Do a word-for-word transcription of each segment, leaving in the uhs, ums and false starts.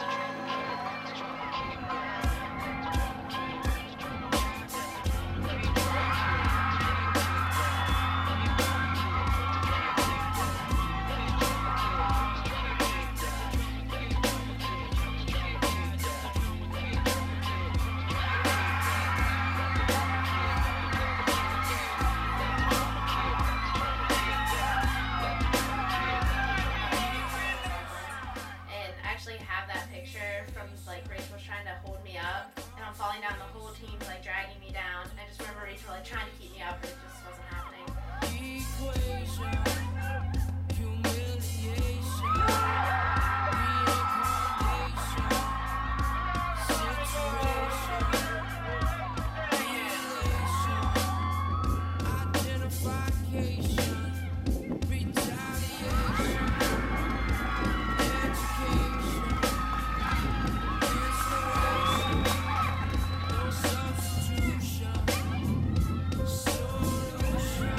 And I actually have that picture from like Rachel was trying to hold me up and I'm falling down, the whole team's like dragging me down. I just remember Rachel like trying to keep me up, but it just wasn't happening. Equation, humiliation, reincarnation, situation, identification, retaliation, education, inspiration, no substitution, solution.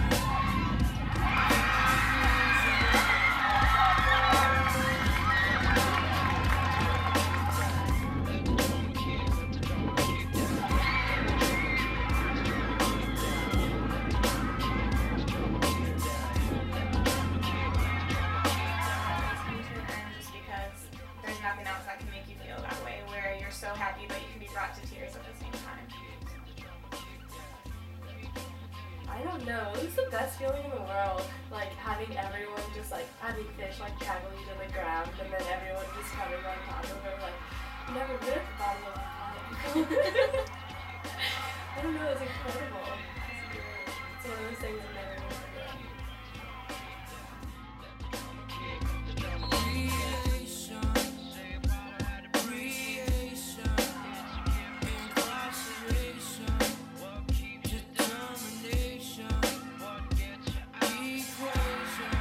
And just because there's nothing else that can make you feel that way, where you're so happy but you can be brought to tears at the same time. I don't know. It was the best feeling in the world. Like having everyone just like having fish like tackle you to the ground and then everyone just coming on top of her like never been at the bottom of the pond. I don't know, it's incredible. It's one of those things I've never been forget. Creation, creation, incarceration, determination, equation,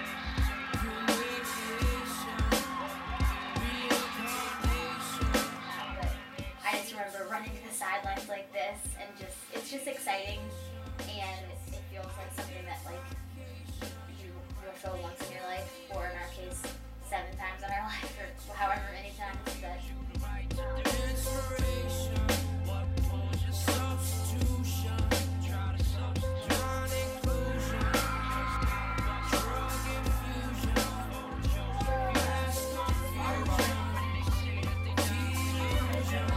humiliation, reincarnation. I just remember running to the sidelines like this and just, it's just exciting and it feels like something that like you will feel once in your life, or in our case, seven times in our life, or however many times that um, Inspiration, substitution, non-inclusion, drug infusion, mass confusion, delusion.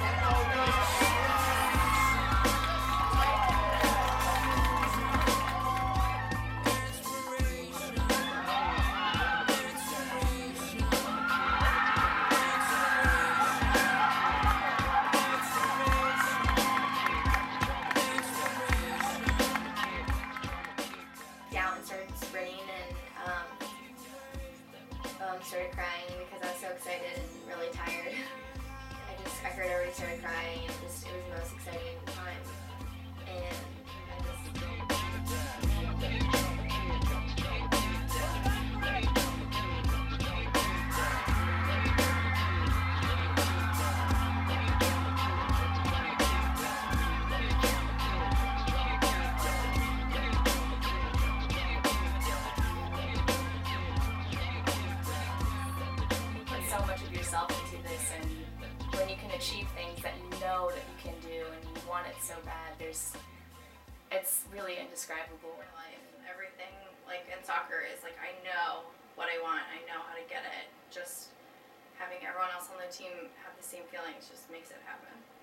Down and started sprinting and um, um, started crying because I was so excited and really tired. I just, I heard everybody started crying and just, it was the most exciting time. And I just, Put so much of yourself into this, and when you can achieve things that you know that you can do and you want it so bad, there's it's really indescribable. In life, everything like in soccer is like I know what I want, I know how to get it. Just having everyone else on the team have the same feelings just makes it happen.